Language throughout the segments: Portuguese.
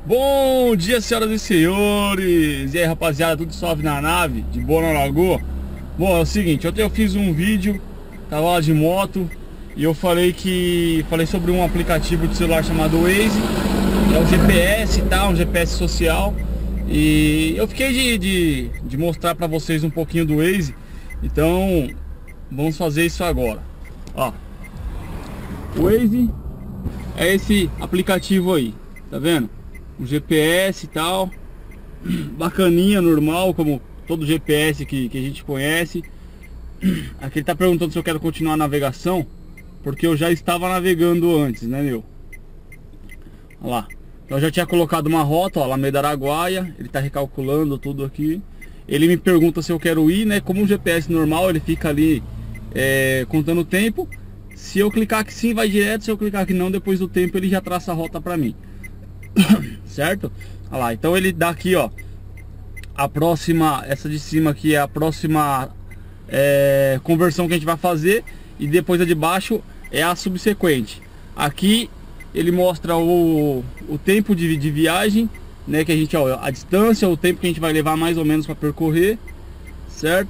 Bom dia, senhoras e senhores. E aí, rapaziada, tudo suave na nave? De boa na lagoa? Bom, é o seguinte, ontem eu fiz um vídeo, tava lá de moto, e eu falei sobre um aplicativo de celular chamado Waze. É um GPS e tal, um GPS social. E eu fiquei de mostrar pra vocês um pouquinho do Waze. Então, vamos fazer isso agora. Ó, o Waze é esse aplicativo aí, tá vendo? Um GPS e tal, bacaninha, normal, como todo GPS que a gente conhece. Aqui ele tá perguntando se eu quero continuar a navegação, porque eu já estava navegando antes, né, meu? Olha lá, então eu já tinha colocado uma rota, ó, Alameda Araguaia. Ele tá recalculando tudo aqui. Ele me pergunta se eu quero ir, né? Como um GPS normal, ele fica ali contando o tempo. Se eu clicar que sim, vai direto. Se eu clicar que não, depois do tempo ele já traça a rota pra mim. Certo? Olha lá, então ele dá aqui, ó, a próxima, essa de cima aqui é a próxima conversão que a gente vai fazer, e depois a de baixo é a subsequente. Aqui ele mostra o tempo de viagem, né, que a gente, ó, a distância, o tempo que a gente vai levar mais ou menos para percorrer, certo?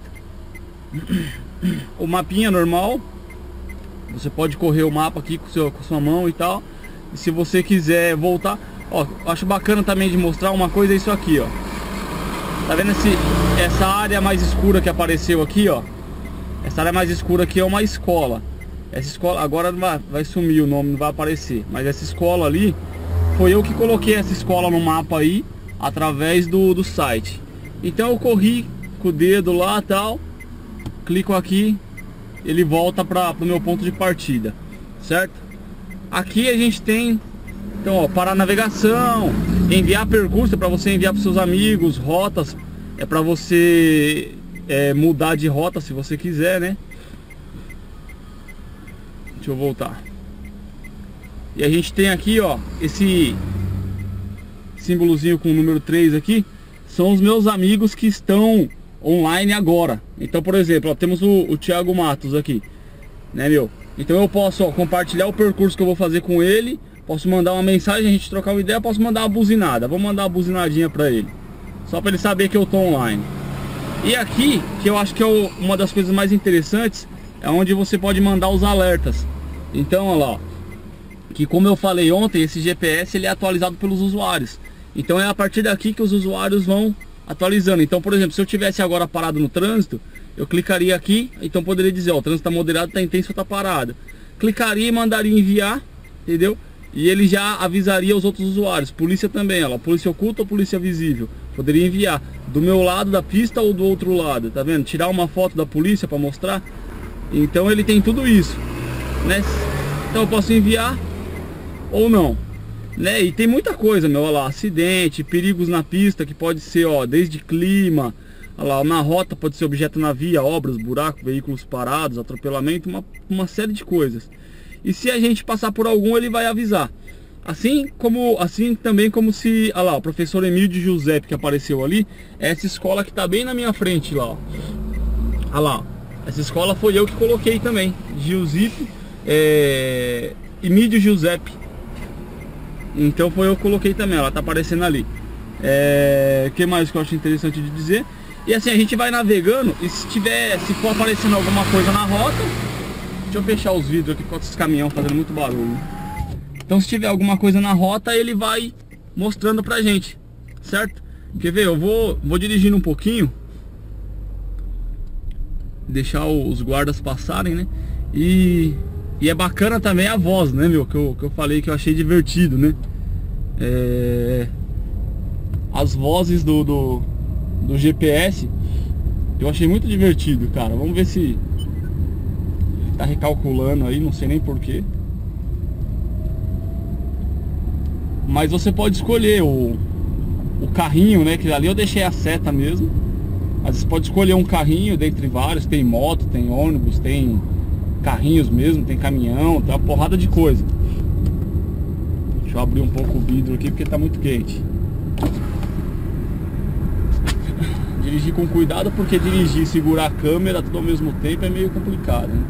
O mapinha normal, você pode correr o mapa aqui com sua mão e tal. E se você quiser voltar, ó, acho bacana também de mostrar uma coisa, é isso aqui, ó. Tá vendo essa área mais escura que apareceu aqui, ó? Essa área mais escura aqui é uma escola. Essa escola agora vai sumir o nome, não vai aparecer. Mas essa escola ali, foi eu que coloquei essa escola no mapa aí, através do site. Então eu corri com o dedo lá e tal, clico aqui, ele volta para o meu ponto de partida, certo? Aqui a gente tem, então, ó, para a navegação, enviar percurso, é para você enviar para seus amigos, rotas, é para você mudar de rota se você quiser, né? Deixa eu voltar. E a gente tem aqui, ó, esse símbolozinho com o número 3 aqui, são os meus amigos que estão online agora. Então, por exemplo, ó, temos o Thiago Matos aqui, né, meu? Então eu posso, ó, compartilhar o percurso que eu vou fazer com ele. Posso mandar uma mensagem, a gente trocar uma ideia. Posso mandar uma buzinada. Vou mandar uma buzinadinha pra ele, só pra ele saber que eu tô online. E aqui, que eu acho que é uma das coisas mais interessantes, é onde você pode mandar os alertas. Então, olha lá, ó, que como eu falei ontem, esse GPS ele é atualizado pelos usuários. Então é a partir daqui que os usuários vão atualizando. Então, por exemplo, se eu tivesse agora parado no trânsito, eu clicaria aqui, então poderia dizer, ó, o trânsito está moderado, está intenso, está parado. Clicaria e mandaria enviar, entendeu? E ele já avisaria os outros usuários. Polícia também, ó, polícia oculta ou polícia visível. Poderia enviar do meu lado da pista ou do outro lado, tá vendo? Tirar uma foto da polícia para mostrar. Então ele tem tudo isso, né? Então eu posso enviar ou não, né? E tem muita coisa, meu, olha lá, acidente, perigos na pista, que pode ser, ó, desde clima, olha lá, na rota pode ser objeto na via, obras, buracos, veículos parados, atropelamento, uma série de coisas. E se a gente passar por algum, ele vai avisar. Assim também como se, olha lá, o professor Emílio Giuseppe que apareceu ali, é essa escola que tá bem na minha frente lá, ó. Olha lá, essa escola foi eu que coloquei também, Giuseppe, Emílio Giuseppe. Então foi eu que coloquei também, ela tá aparecendo ali. Que mais que eu acho interessante de dizer? E assim, a gente vai navegando, e se for aparecendo alguma coisa na rota, deixa eu fechar os vidros aqui com esses caminhões fazendo muito barulho. Então se tiver alguma coisa na rota, ele vai mostrando pra gente, certo? Quer ver? Eu vou dirigindo um pouquinho, deixar os guardas passarem, né? E é bacana também a voz, né, meu? Que eu falei que eu achei divertido, né? As vozes do GPS eu achei muito divertido, cara. Vamos ver se ele tá recalculando aí, não sei nem porquê. Mas você pode escolher o carrinho, né? Que ali eu deixei a seta mesmo. Mas você pode escolher um carrinho dentre vários. Tem moto, tem ônibus, tem carrinhos mesmo, tem caminhão, tem uma porrada de coisa. Deixa eu abrir um pouco o vidro aqui porque tá muito quente. Dirigir com cuidado, porque dirigir e segurar a câmera tudo ao mesmo tempo é meio complicado, né?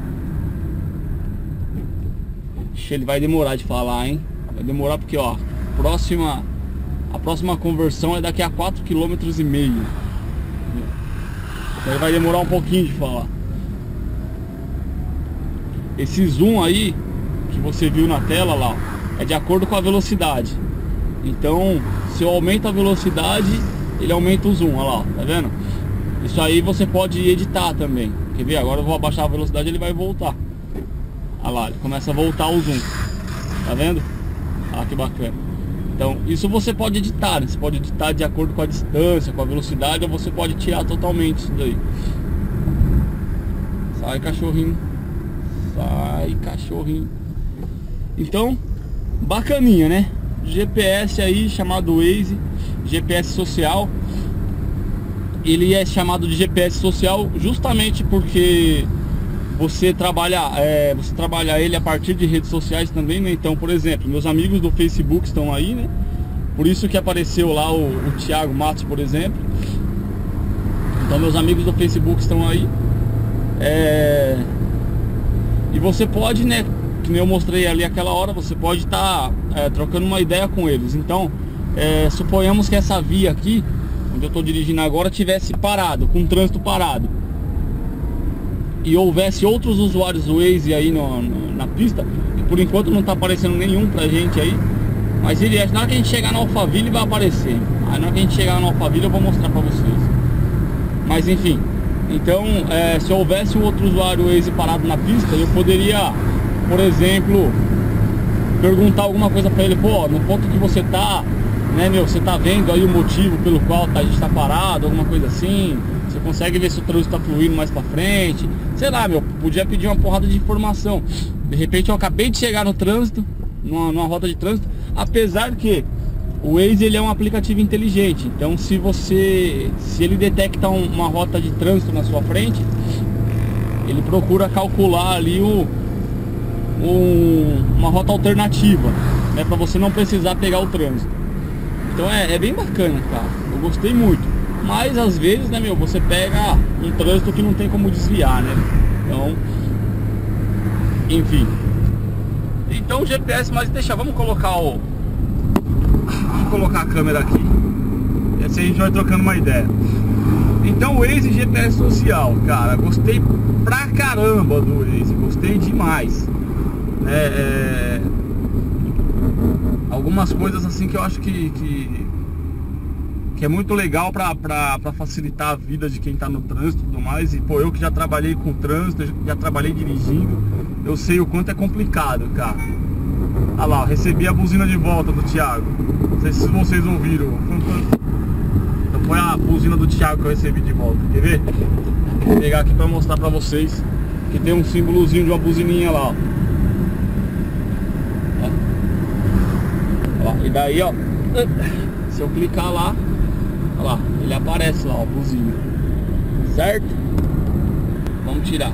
Ele vai demorar de falar, hein? Vai demorar porque, ó, próxima A próxima conversão é daqui a 4,5 km. Aí vai demorar um pouquinho de falar. Esse zoom aí que você viu na tela lá, é de acordo com a velocidade. Então, se eu aumento a velocidade, ele aumenta o zoom, olha lá, tá vendo? Isso aí você pode editar também. Quer ver? Agora eu vou abaixar a velocidade, ele vai voltar. Olha lá, ele começa a voltar o zoom. Tá vendo? Ah, que bacana. Então, isso você pode editar, né? Você pode editar de acordo com a distância, com a velocidade, ou você pode tirar totalmente isso daí. Sai, cachorrinho. Sai, cachorrinho. Então, bacaninha, né? GPS aí, chamado Waze, GPS social. Ele é chamado de GPS social justamente porque você trabalha ele a partir de redes sociais também, né? Então, por exemplo, meus amigos do Facebook estão aí, né? Por isso que apareceu lá o Thiago Matos, por exemplo. Então, meus amigos do Facebook estão aí. E você pode, né? Que nem eu mostrei ali aquela hora, você pode estar trocando uma ideia com eles. Então, suponhamos que essa via aqui, onde eu estou dirigindo agora, tivesse parado, com o trânsito parado, e houvesse outros usuários do Waze aí na pista, que por enquanto não está aparecendo nenhum pra gente aí, mas na hora que a gente chegar na Alphaville vai aparecer. Aí na hora que a gente chegar na Alphaville eu vou mostrar pra vocês. Mas enfim, então se houvesse um outro usuário Waze parado na pista, eu poderia, por exemplo, perguntar alguma coisa pra ele. Pô, no ponto que você tá, né, meu, você tá vendo aí o motivo pelo qual a gente tá parado, alguma coisa assim? Você consegue ver se o trânsito tá fluindo mais pra frente? Sei lá, meu, podia pedir uma porrada de informação. De repente eu acabei de chegar no trânsito, numa rota de trânsito, apesar que o Waze, ele é um aplicativo inteligente. Então se ele detecta uma rota de trânsito na sua frente, ele procura calcular ali uma rota alternativa, né, para você não precisar pegar o trânsito. Então é bem bacana, cara. Eu gostei muito. Mas às vezes, né, meu, você pega um trânsito que não tem como desviar, né? Então, enfim. Então o GPS, mas vamos colocar a câmera aqui. E assim a gente vai trocando uma ideia. Então o Waze GPS social, cara, gostei pra caramba do Waze, gostei demais. Algumas coisas assim que eu acho que é muito legal pra facilitar a vida de quem tá no trânsito e tudo mais. E pô, eu que já trabalhei com trânsito, já trabalhei dirigindo, eu sei o quanto é complicado, cara. Olha lá, recebi a buzina de volta do Thiago. Não sei se vocês ouviram. Então foi a buzina do Thiago que eu recebi de volta. Quer ver? Vou pegar aqui pra mostrar pra vocês que tem um símbolozinho de uma buzininha lá, ó. Olha lá. E daí, ó, se eu clicar lá, olha lá, ele aparece lá, ó, buzina. Certo? Vamos tirar.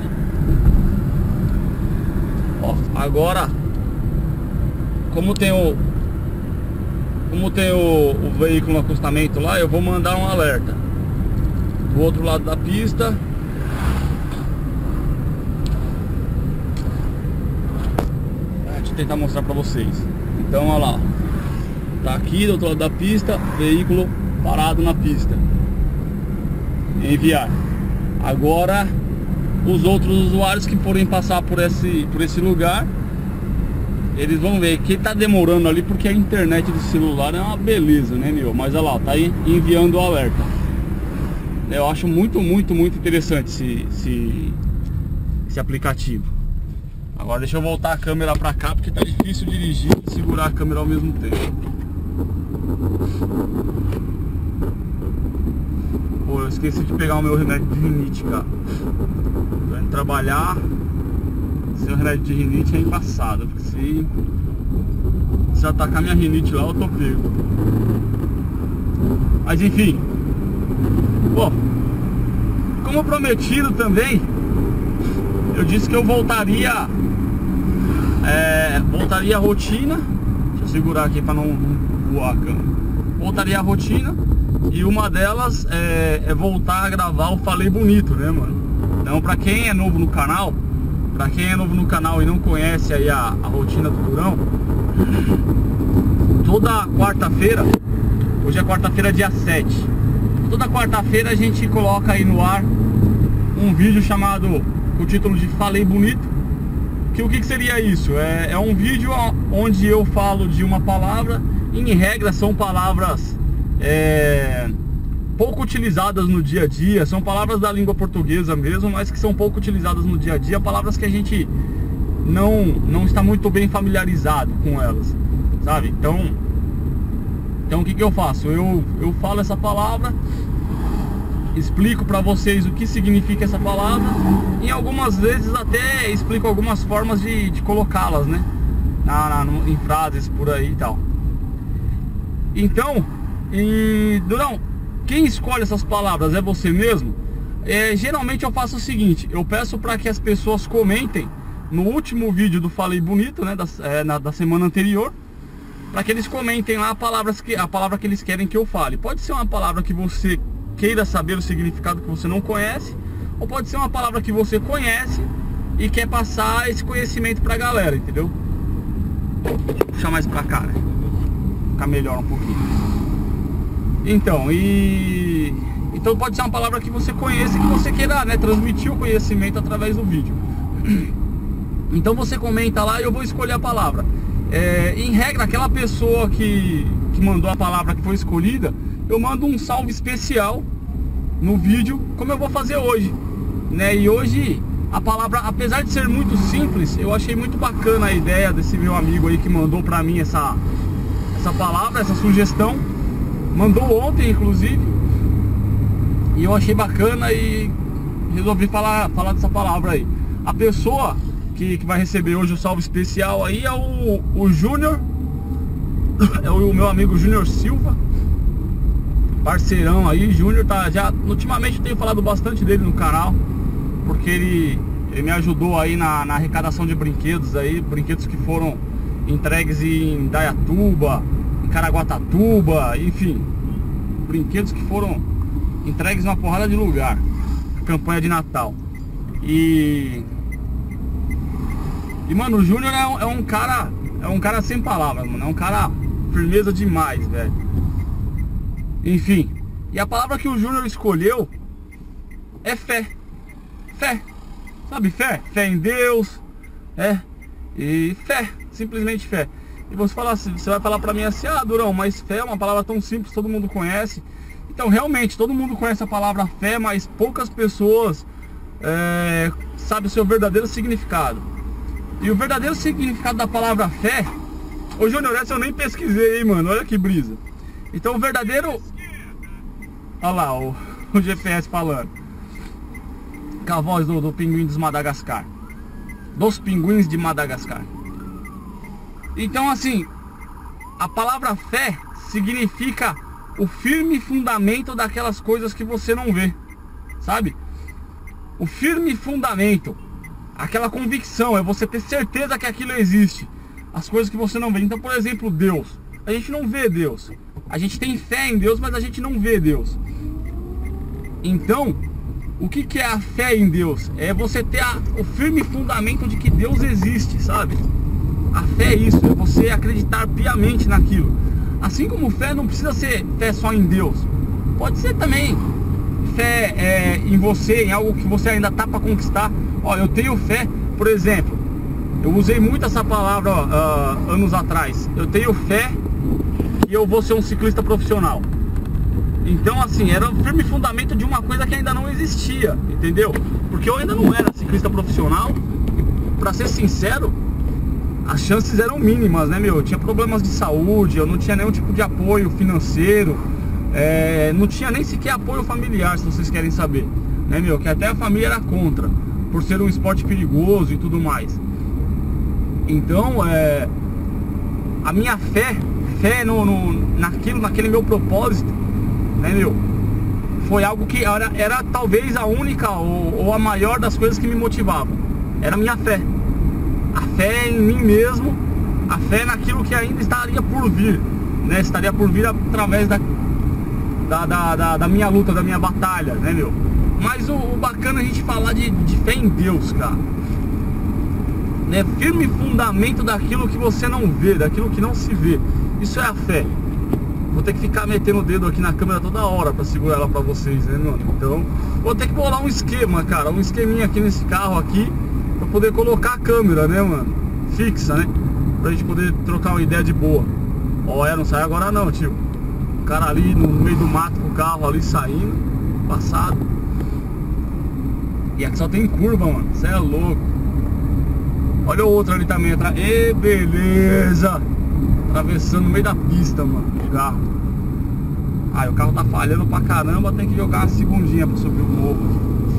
Ó, agora, como tem o veículo no acostamento lá, eu vou mandar um alerta do outro lado da pista. Deixa eu tentar mostrar pra vocês. Então, olha lá, tá aqui do outro lado da pista, veículo parado na pista. Enviar. Agora, os outros usuários que forem passar por esse lugar, eles vão ver que tá demorando ali, porque a internet do celular é uma beleza, né, meu? Mas olha lá, tá aí enviando o alerta. Eu acho muito interessante esse aplicativo. Agora deixa eu voltar a câmera pra cá, porque tá difícil dirigir e segurar a câmera ao mesmo tempo. Pô, eu esqueci de pegar o meu remédio de rinite, cara. Tô indo trabalhar sem o remédio de rinite é embaçado, porque se atacar minha rinite lá, eu tô pego. Mas enfim, bom, como prometido também, eu disse que eu voltaria a rotina. Deixa eu segurar aqui pra não voar a câmera. Voltaria a rotina, e uma delas é voltar a gravar o Falei Bonito, né, mano? Então, pra quem é novo no canal, e não conhece aí a rotina do Durão, toda quarta-feira Hoje é quarta-feira, dia 7. Toda quarta-feira a gente coloca aí no ar um vídeo chamado, com o título de Falei Bonito. Que o que seria isso? É um vídeo onde eu falo de uma palavra. Em regra são palavras pouco utilizadas no dia a dia. São palavras da língua portuguesa mesmo, mas que são pouco utilizadas no dia a dia. Palavras que a gente não está muito bem familiarizado com elas, sabe? Então o que eu faço? Eu falo essa palavra, explico para vocês o que significa essa palavra, e algumas vezes até explico algumas formas de colocá-las, né? Em frases por aí e tal. Então, Durão, quem escolhe essas palavras é você mesmo? Geralmente eu faço o seguinte: eu peço para que as pessoas comentem no último vídeo do Falei Bonito, né, da semana anterior, para que eles comentem lá a palavra que eles querem que eu fale. Pode ser uma palavra que você queira saber o significado que você não conhece, ou pode ser uma palavra que você conhece e quer passar esse conhecimento pra galera, entendeu? Deixa eu puxar mais pra cá, né? Ficar melhor um pouquinho. Então pode ser uma palavra que você conheça e que você queira, né, transmitir o conhecimento através do vídeo. Então você comenta lá e eu vou escolher a palavra. Em regra, aquela pessoa que mandou a palavra que foi escolhida, eu mando um salve especial no vídeo, como eu vou fazer hoje, né? E hoje a palavra, apesar de ser muito simples, eu achei muito bacana a ideia desse meu amigo aí que mandou pra mim essa palavra, essa sugestão. Mandou ontem, inclusive, e eu achei bacana e resolvi falar dessa palavra aí. A pessoa que vai receber hoje o salve especial aí é o Júnior, é o meu amigo Júnior Silva, parceirão aí. Júnior ultimamente eu tenho falado bastante dele no canal, porque ele me ajudou aí na arrecadação de brinquedos aí, brinquedos que foram entregues em Dayatuba, em Caraguatatuba, enfim, brinquedos que foram entregues numa porrada de lugar, campanha de Natal. E mano, o Júnior é um cara sem palavras, mano. É um cara firmeza demais, velho. Enfim, e a palavra que o Júnior escolheu é fé. Fé, sabe, fé? Fé em Deus, e fé, simplesmente fé. E você vai falar pra mim assim: ah, Durão, mas fé é uma palavra tão simples, todo mundo conhece. Então, realmente, todo mundo conhece a palavra fé, mas poucas pessoas sabem o seu verdadeiro significado. E o verdadeiro significado da palavra fé, ô Júnior, essa eu nem pesquisei, hein, mano, olha que brisa. Então o verdadeiro... Olha lá, o GPS falando com a voz do pinguim dos Madagascar, dos pinguins de Madagascar. Então, assim, a palavra fé significa o firme fundamento daquelas coisas que você não vê, sabe? O firme fundamento, aquela convicção, é você ter certeza que aquilo existe, as coisas que você não vê. Então, por exemplo, Deus, a gente não vê Deus, a gente tem fé em Deus, mas a gente não vê Deus. Então, o que é a fé em Deus? É você ter o firme fundamento de que Deus existe, sabe? A fé é isso, é você acreditar piamente naquilo. Assim como fé não precisa ser fé só em Deus, pode ser também fé em você, em algo que você ainda tá para conquistar. Ó, eu tenho fé, por exemplo, eu usei muito essa palavra anos atrás. Eu tenho fé que eu vou ser um ciclista profissional. Então, assim, era o firme fundamento de uma coisa que ainda não existia, entendeu? Porque eu ainda não era ciclista profissional. Pra ser sincero, as chances eram mínimas, né, meu? Eu tinha problemas de saúde, eu não tinha nenhum tipo de apoio financeiro, não tinha nem sequer apoio familiar, se vocês querem saber, né, meu? Que até a família era contra, por ser um esporte perigoso e tudo mais. Então, a minha fé naquele meu propósito, né, meu, foi algo que era talvez a única ou a maior das coisas que me motivavam. Era a minha fé. A fé em mim mesmo, a fé naquilo que ainda estaria por vir, né? Estaria por vir através da minha luta, da minha batalha, né, meu? Mas o bacana é a gente falar de fé em Deus, cara, né? Firme fundamento daquilo que você não vê, daquilo que não se vê. Isso é a fé. vou ter que ficar metendo o dedo aqui na câmera toda hora pra segurar ela pra vocês, né, mano? Então, vou ter que bolar um esquema, cara, um esqueminha aqui nesse carro aqui, pra poder colocar a câmera, né, mano? Fixa, né? Pra gente poder trocar uma ideia de boa. Ó, não sai agora não, tio. O cara ali no meio do mato com o carro ali saindo, passado. E aqui só tem curva, mano, cê é louco. Olha o outro ali também atrás. E beleza! Atravessando no meio da pista, mano, o carro. Aí o carro tá falhando pra caramba, tem que jogar uma segundinha pra subir o morro.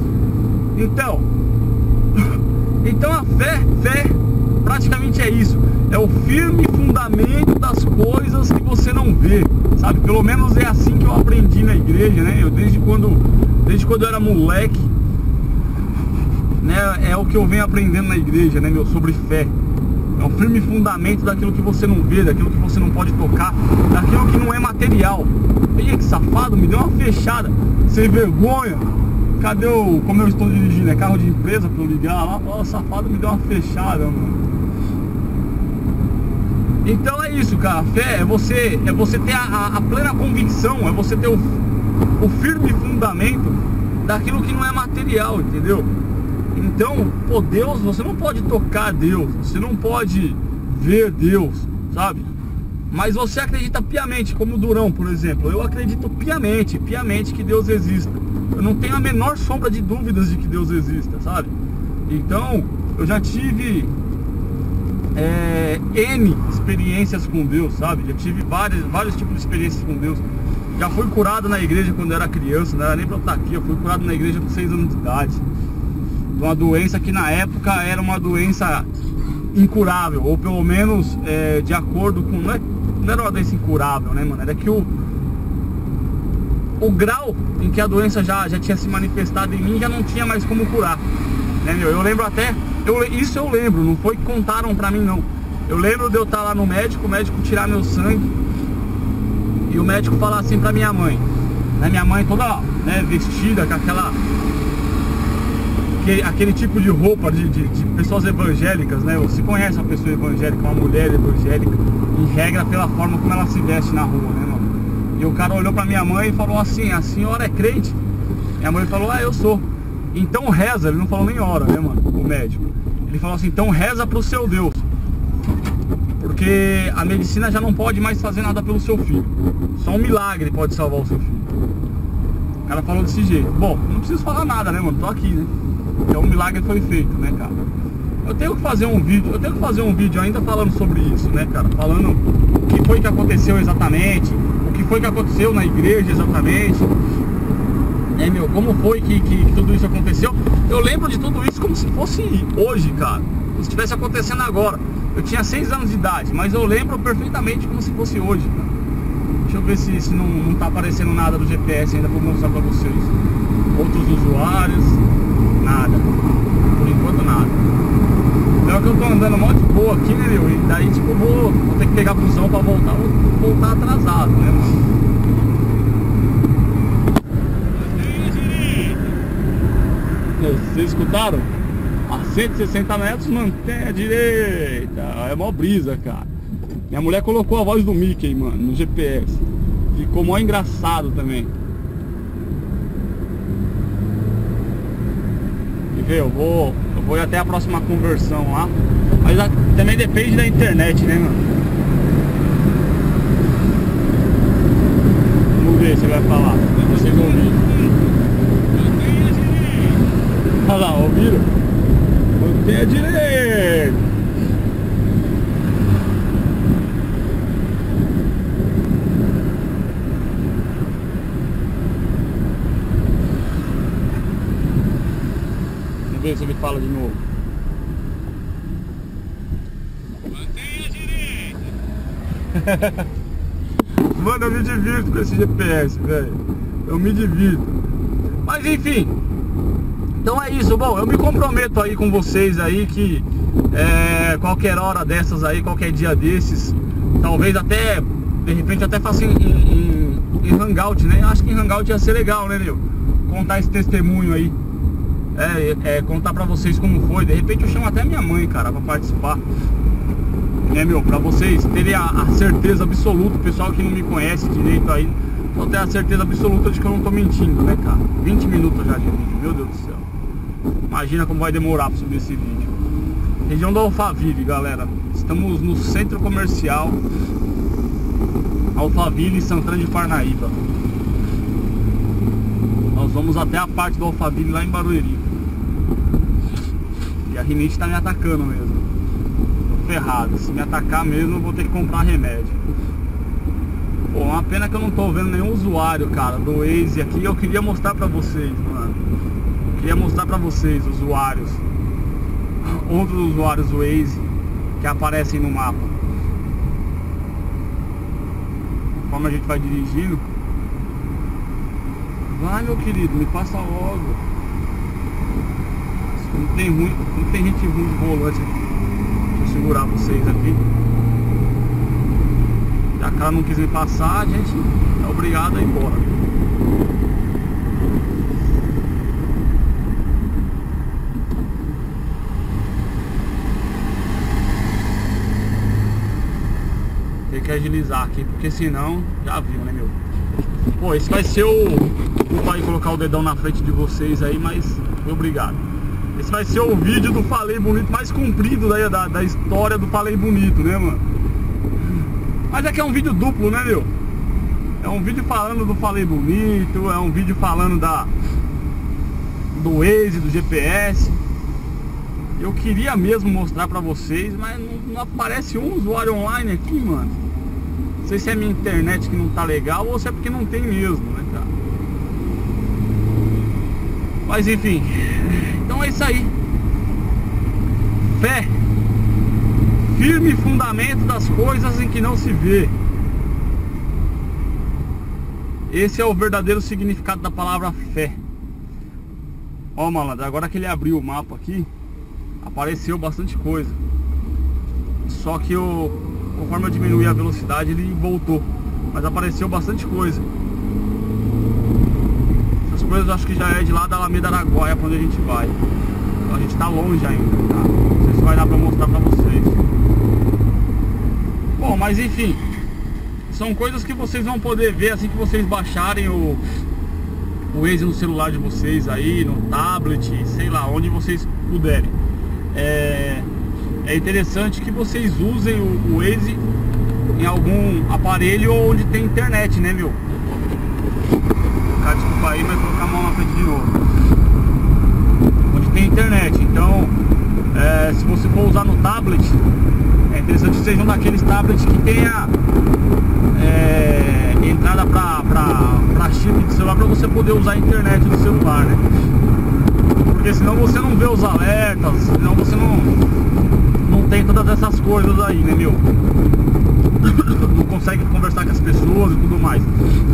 Então a fé praticamente é isso. É o firme fundamento das coisas que você não vê, sabe? Pelo menos é assim que eu aprendi na igreja, né? Eu desde quando eu era moleque, né? É o que eu venho aprendendo na igreja, né, meu? Sobre fé. É o firme fundamento daquilo que você não vê, daquilo que você não pode tocar, daquilo que não é material. Ih, que safado, me deu uma fechada. Sem vergonha. Cadê o... Como eu estou dirigindo? É carro de empresa pra eu ligar lá? Ó, safado, me deu uma fechada, mano. Então é isso, cara. A fé é você ter a plena convicção, é você ter o firme fundamento daquilo que não é material, entendeu? Então, pô, Deus, você não pode tocar Deus, você não pode ver Deus, sabe? Mas você acredita piamente, como o Durão, por exemplo. Eu acredito piamente que Deus exista. Eu não tenho a menor sombra de dúvidas de que Deus exista, sabe? Então, eu já tive N experiências com Deus, sabe? Já tive vários tipos de experiências com Deus. Já fui curado na igreja quando eu era criança, não era nem pra eu estar aqui. Eu fui curado na igreja com 6 anos de idade. De uma doença que na época era uma doença incurável, ou pelo menos de acordo com... Não era uma doença incurável, né, mano? Era que o grau em que a doença já tinha se manifestado em mim já não tinha mais como curar, né, meu? Eu lembro até... Isso eu lembro, não foi que contaram pra mim, não. Eu lembro de eu estar lá no médico, o médico tirar meu sangue e o médico falar assim pra minha mãe, né? Minha mãe toda, né, vestida com aquele tipo de roupa de pessoas evangélicas, né? Você conhece uma pessoa evangélica, uma mulher evangélica, em regra pela forma como ela se veste na rua, né, mano? E o cara olhou pra minha mãe e falou assim: a senhora é crente? Minha mãe falou: ah, eu sou. Então reza. Ele não falou nem hora, né, mano? O médico. Ele falou assim: então reza pro seu Deus, porque a medicina já não pode mais fazer nada pelo seu filho. Só um milagre pode salvar o seu filho. O cara falou desse jeito. Bom, não preciso falar nada, né, mano? Tô aqui, né? Então o milagre foi feito, né, cara? Eu tenho que fazer um vídeo ainda falando sobre isso, né, cara? Falando o que foi que aconteceu exatamente, o que foi que aconteceu na igreja exatamente, né, meu? Como foi que tudo isso aconteceu? Eu lembro de tudo isso como se fosse hoje, cara. Como se estivesse acontecendo agora. Eu tinha 6 anos de idade, mas eu lembro perfeitamente como se fosse hoje, cara. Deixa eu ver se não tá aparecendo nada do GPS ainda pra mostrar pra vocês. Outros usuários, nada. Por enquanto nada. Então é que eu tô andando mó de boa aqui, né, meu? E daí tipo vou ter que pegar busão pra voltar. Vou voltar atrasado, né, mano? Vocês escutaram? A 160 metros, mantém a direita. É mó brisa, cara. Minha mulher colocou a voz do Mickey, mano, no GPS. Ficou mó engraçado também. E vê, eu vou ir até a próxima conversão lá. Mas também depende da internet, né, mano? Vamos ver se ele vai falar. Vocês ouviram? Olha lá, ouviram? Mantém a direita. Vamos ver se ele fala de novo. Mantém a direita. Mano, eu me divirto com esse GPS, velho. Eu me divirto. Mas enfim. Então é isso, bom, eu me comprometo aí com vocês aí que qualquer hora dessas aí, qualquer dia desses, talvez até, de repente até faça em Hangout, né? Acho que em Hangout ia ser legal, né, meu? Contar esse testemunho aí, contar pra vocês como foi. De repente eu chamo até minha mãe, cara, pra participar. né, meu? Pra vocês terem a certeza absoluta, o pessoal que não me conhece direito aí, só ter a certeza absoluta de que eu não tô mentindo, né, cara? 20 minutos já de vídeo, meu Deus do céu. Imagina como vai demorar pra subir esse vídeo. Região do Alphaville, galera. Estamos no centro comercial Alphaville, Santana de Parnaíba. Nós vamos até a parte do Alphaville lá em Barueri. E a rinite tá me atacando mesmo. Tô ferrado. Se me atacar mesmo, eu vou ter que comprar remédio. Pô, uma pena que eu não tô vendo nenhum usuário, cara, do Waze aqui. Eu queria mostrar pra vocês, mano. Queria mostrar pra vocês, usuários, outros usuários do Waze que aparecem no mapa. Conforme a gente vai dirigindo. Vai, meu querido, me passa logo. Não tem gente ruim de volante aqui. Deixa eu segurar vocês aqui. Já que ela não quis me passar, a gente é obrigado a ir embora. Tem que agilizar aqui, porque senão, já viu, né, meu? Pô, esse vai ser o... Vou aí colocar o dedão na frente de vocês aí, mas obrigado. Esse vai ser o vídeo do Falei Bonito mais comprido da história do Falei Bonito, né, mano? Mas é que é um vídeo duplo, né, meu? É um vídeo falando do Falei Bonito, é um vídeo falando do Waze, do GPS. Eu queria mesmo mostrar pra vocês, mas não aparece um usuário online aqui, mano. Não sei se é minha internet que não tá legal ou se é porque não tem mesmo, né, cara? Mas enfim, então é isso aí. Fé. Firme fundamento das coisas em que não se vê. Esse é o verdadeiro significado da palavra fé. Ó, malandro, agora que ele abriu o mapa aqui, apareceu bastante coisa. Só que conforme eu diminuí a velocidade, ele voltou. Mas apareceu bastante coisa. Essas coisas eu acho que já é de lá da Alameda Araguaia, pra onde a gente vai. Então a gente tá longe ainda, tá? Não sei se vai dar pra mostrar pra vocês. Bom, mas enfim, são coisas que vocês vão poder ver assim que vocês baixarem o Waze no celular de vocês aí, no tablet, sei lá, onde vocês puderem. É interessante que vocês usem o Waze em algum aparelho onde tem internet, né, meu? Desculpa aí, mas vou colocar a mão na frente de novo. Onde tem internet. Então, se você for usar no tablet, é interessante que seja um daqueles tablets que tenha entrada pra chip de celular, pra você poder usar a internet no celular, né? Porque senão você não vê os alertas, senão você não tem todas essas coisas aí, né, meu? Não consegue conversar com as pessoas e tudo mais.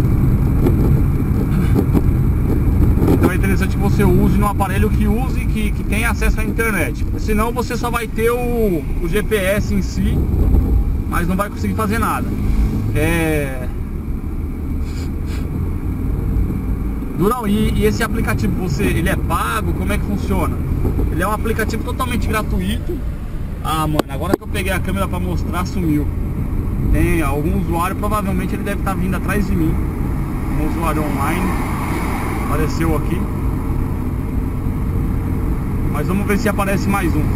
Então é interessante que você use no aparelho que tem acesso à internet. Senão você só vai ter o GPS em si, mas não vai conseguir fazer nada. Durão, e esse aplicativo, ele é pago? Como é que funciona? Ele é um aplicativo totalmente gratuito. Ah, mano, agora que eu peguei a câmera pra mostrar, sumiu. Tem algum usuário, provavelmente ele deve estar vindo atrás de mim. Um usuário online apareceu aqui. Mas vamos ver se aparece mais um.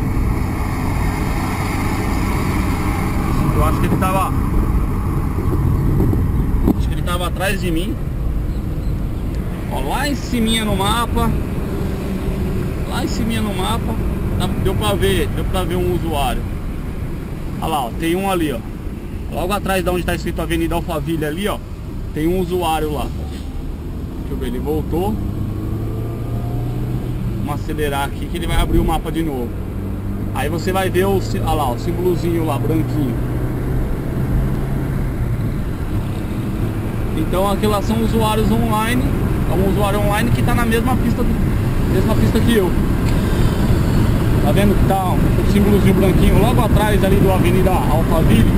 Eu acho que ele tava... Acho que ele tava atrás de mim. Ó, lá em cima no mapa. Lá em cima no mapa. Deu pra ver um usuário. Olha lá, ó, tem um ali, ó. Logo atrás de onde tá escrito Avenida Alphaville ali, ó. Tem um usuário lá. Deixa eu ver, ele voltou. Vamos acelerar aqui que ele vai abrir o mapa de novo. Aí você vai ver olha lá, o símbolozinho lá, branquinho. Então aqui lá são usuários online. É um usuário online que tá na mesma pista que eu. Tá vendo que tá o símbolozinho branquinho logo atrás ali do Avenida Alphaville?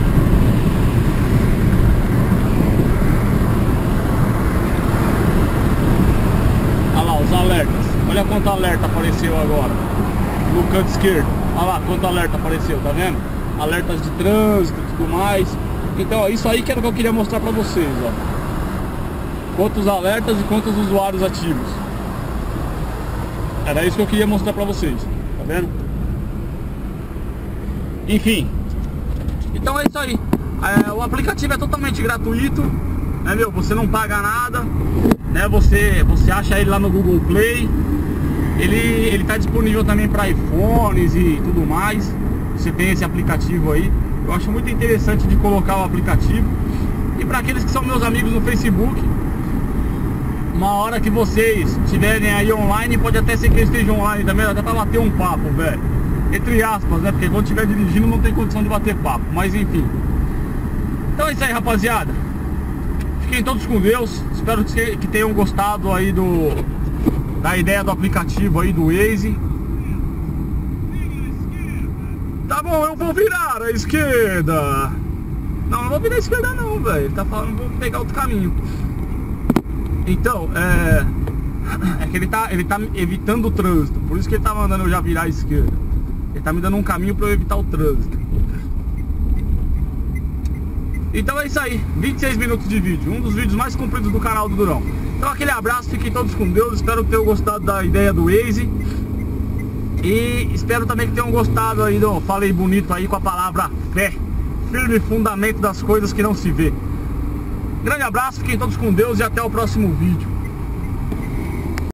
Olha lá os alertas. Olha quanto alerta apareceu agora no canto esquerdo. Olha lá quanto alerta apareceu, tá vendo? alertas de trânsito e tudo mais. Então, ó, isso aí que era o que eu queria mostrar pra vocês, ó. Quantos alertas e quantos usuários ativos. Era isso que eu queria mostrar pra vocês, tá vendo? Enfim. Então é isso aí. O aplicativo é totalmente gratuito, né, meu? Você não paga nada, né? Você acha ele lá no Google Play. Ele tá disponível também para iPhones e tudo mais. Você tem esse aplicativo aí. Eu acho muito interessante de colocar o aplicativo. E para aqueles que são meus amigos no Facebook, uma hora que vocês estiverem aí online, pode até ser que eu esteja online também, até para bater um papo, velho. Entre aspas, né? Porque quando estiver dirigindo não tem condição de bater papo. Mas enfim. Então é isso aí, rapaziada. Fiquem todos com Deus. Espero que tenham gostado aí da ideia do aplicativo aí do Waze. Tá bom, eu vou virar à esquerda. Não, não vou virar à esquerda não, velho. Ele tá falando, vou pegar outro caminho. Então, é que ele tá evitando o trânsito. Por isso que ele tá mandando eu já virar à esquerda. Ele tá me dando um caminho pra eu evitar o trânsito. Então é isso aí, 26 minutos de vídeo. Um dos vídeos mais compridos do canal do Durão. Então aquele abraço, fiquem todos com Deus. Espero que tenham gostado da ideia do Waze. E espero também que tenham gostado aí do falei bonito aí com a palavra fé. Firme fundamento das coisas que não se vê. Grande abraço, fiquem todos com Deus e até o próximo vídeo.